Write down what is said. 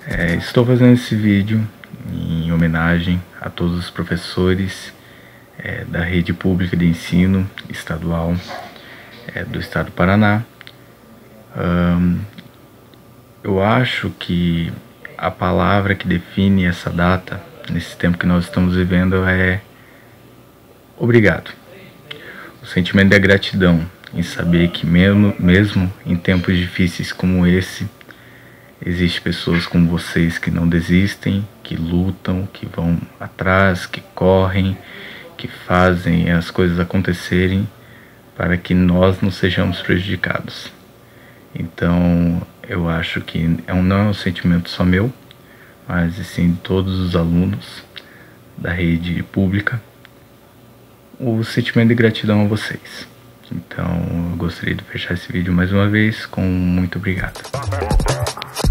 Estou fazendo esse vídeo em homenagem a todos os professores da rede pública de ensino estadual do estado do Paraná. Eu acho que a palavra que define essa data, nesse tempo que nós estamos vivendo, é obrigado. O sentimento da gratidão em saber que mesmo em tempos difíceis como esse, existem pessoas como vocês que não desistem, que lutam, que vão atrás, que correm, que fazem as coisas acontecerem para que nós não sejamos prejudicados. Então, eu acho que não é um sentimento só meu, mas sim de todos os alunos da rede pública, o sentimento de gratidão a vocês. Então, eu gostaria de fechar esse vídeo mais uma vez com muito obrigado.